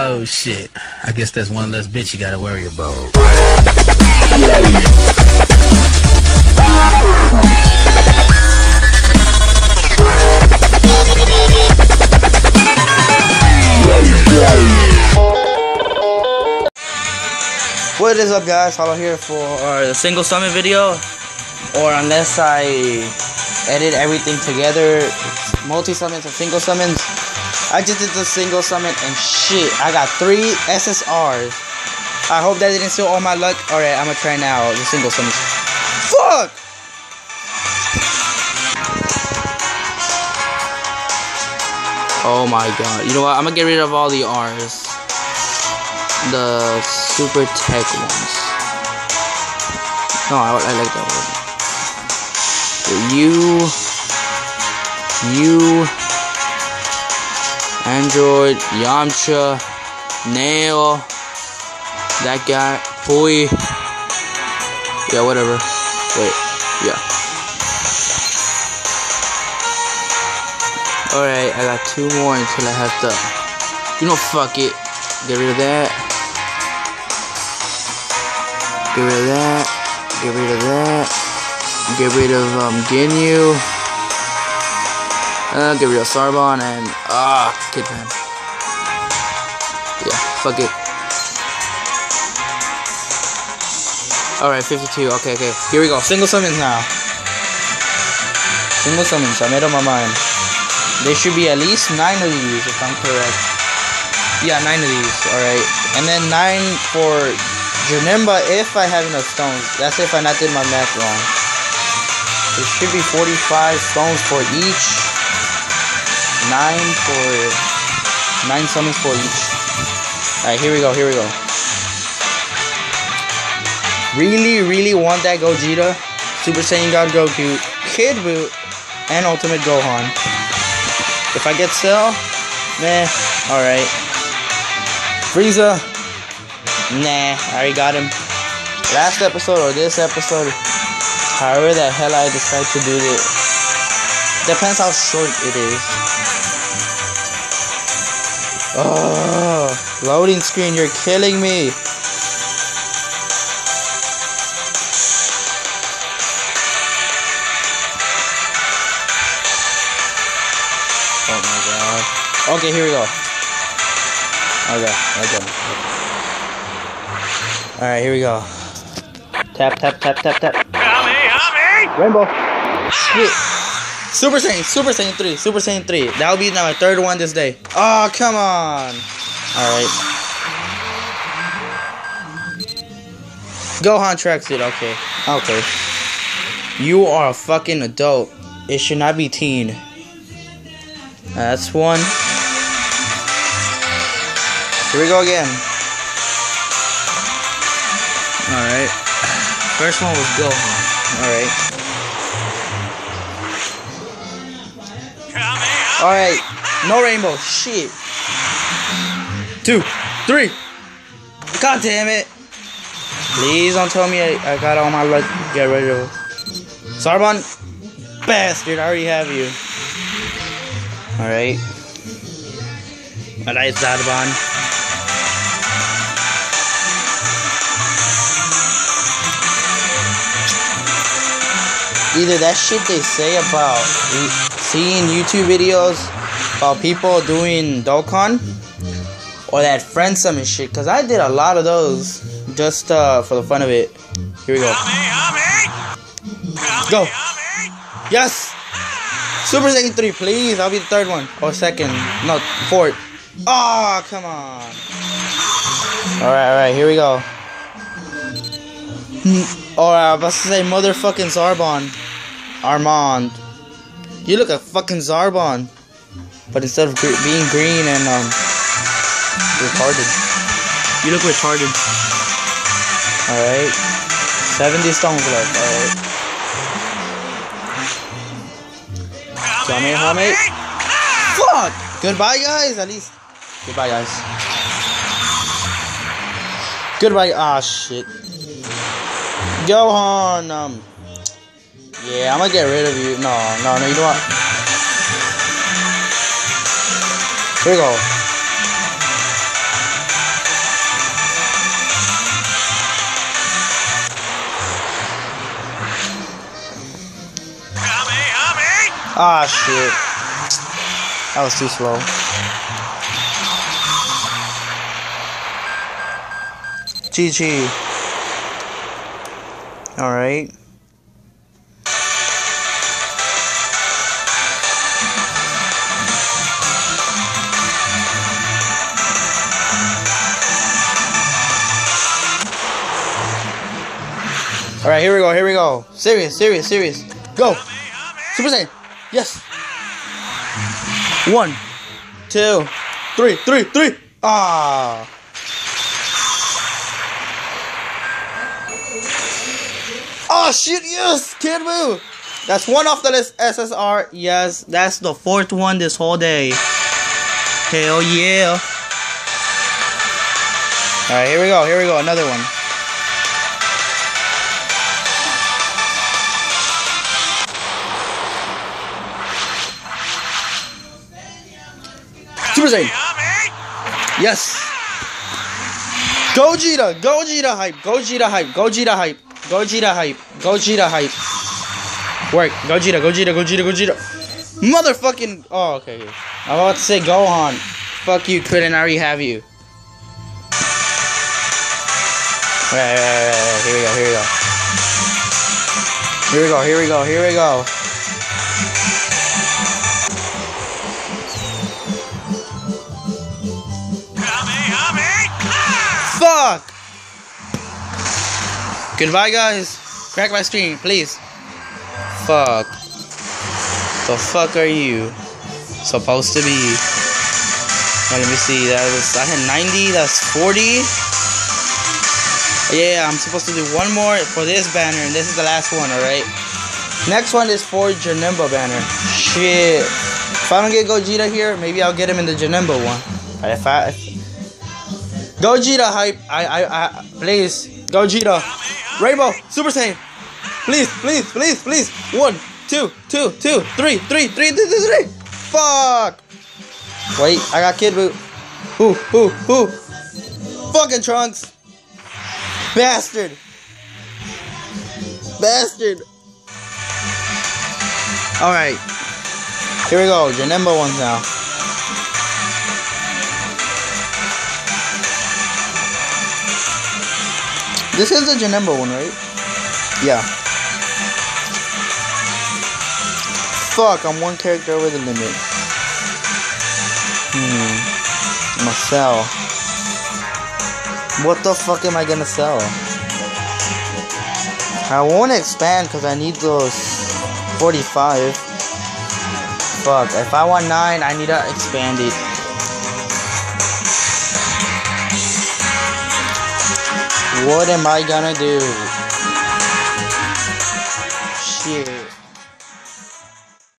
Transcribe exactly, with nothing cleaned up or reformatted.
Oh shit. I guess that's one less bitch you gotta worry about. What is up, guys? Hollow here for the single summon video, or unless I edit everything together, multi summons and single summons. I just did the single summon and shit, I got three S S Rs. I hope that didn't steal all my luck. Alright, I'm gonna try now the single summons. Fuck! Oh my god. You know what? I'm gonna get rid of all the R's. The super tech ones. No, I, I like that one. You, you, Android, Yamcha, Nail, that guy, Boy. Yeah, whatever. Wait, yeah. Alright, I got two more until I have to, you know, fuck it. Get rid of that. Get rid of that. Get rid of that. Get rid of um, Ginyu. Uh, get rid of Sarbon and ah, uh, Kidman. Yeah, fuck it. Alright, fifty-two. Okay, okay. Here we go. Single summons now. Single summons. I made up my mind. There should be at least nine of these, if I'm correct. Yeah, nine of these. Alright. And then nine for Janemba if I have enough stones. That's if I not did my math wrong. There should be forty-five stones for each. Nine for... Nine summons for each. Alright, here we go, here we go. Really, really want that Gogeta, Super Saiyan God Goku, Kid Buu, and Ultimate Gohan. If I get Cell, meh, alright. Frieza, nah, I already got him. Last episode or this episode, however the hell I decide to do this, depends how short it is. Oh, loading screen, you're killing me. Oh my god. Okay, here we go. Okay, okay. Alright, here we go. Tap, tap, tap, tap, tap. Rainbow. Shit. Super Saiyan, Super Saiyan three, Super Saiyan three. That'll be my third one this day. Oh, come on. Alright. Gohan tracks it, okay. Okay. You are a fucking adult. It should not be teen. That's one. Here we go again. Alright. First one was Gohan. Alright. Alright. No rainbow. Shit. Two. Three. God damn it. Please don't tell me I, I got all my luck. Get rid of it. Sarbon. Bastard. I already have you. Alright. Alright, Sarbon. Either that shit they say about seeing YouTube videos about people doing Dokkan, or that friend summon shit, cause I did a lot of those just uh, for the fun of it. Here we go. Go. Yes. Super Saiyan three, please. I'll be the third one or second. No, fourth. Oh, come on. All right, all right. Here we go. All right, I was about to say motherfucking Zarbon. Armand. You look like fucking Zarbon, but instead of gr being green and um retarded, you look retarded. All right, seventy stones left. All right. Kamehame. Fuck. Goodbye, guys. At least. Goodbye, guys. Goodbye. Ah, shit. Gohan. Um. Yeah, I'm gonna get rid of you. No, no, no. You know what? Here we go. Ah, shit. That was too slow. G G. Alright. Alright, here we go, here we go. Serious, serious, serious. Go! Super Saiyan! Yes! One, two, three, three, three! Ah! Oh shit, yes! Kid Buu! That's one off the list, S S R. Yes, that's the fourth one this whole day. Hell yeah. Alright, here we go, here we go, another one. Super Saiyan! Yes! Gogeta! Gogeta hype! Gogeta hype! Gogeta hype! Gogeta hype! Gogeta hype! Work! Gogeta! Gogeta! Gogeta! Gogeta! Motherfucking! Oh, okay. okay. I'm about to say Gohan. Fuck you, Krillin. I already have you. Right, right, right, right. Here we go. Here we go. Here we go. Here we go. Here we go. Fuck! Goodbye, guys. Crack my screen, please. Fuck. The fuck are you supposed to be? Now, let me see. That was I had ninety. That's forty. Yeah, I'm supposed to do one more for this banner, and this is the last one. All right. Next one is for Janemba banner. Shit. If I don't get Gogeta here, maybe I'll get him in the Janemba one. But if I if Gogeta hype, I, I, I, please, Gogeta, Rainbow, Super Saiyan, please, please, please, please, one, two, two, two, three, three, three, three, three, three, fuck, wait, I got Kid Buu, who, who, who, fucking Trunks, bastard, bastard, alright, here we go, Janemba ones now. This is the Janemba one, right? Yeah. Fuck, I'm one character over the limit. Hmm. I'm gonna sell. What the fuck am I gonna sell? I won't expand because I need those forty-five. Fuck, if I want nine, I need to expand it. What am I gonna do? Shit.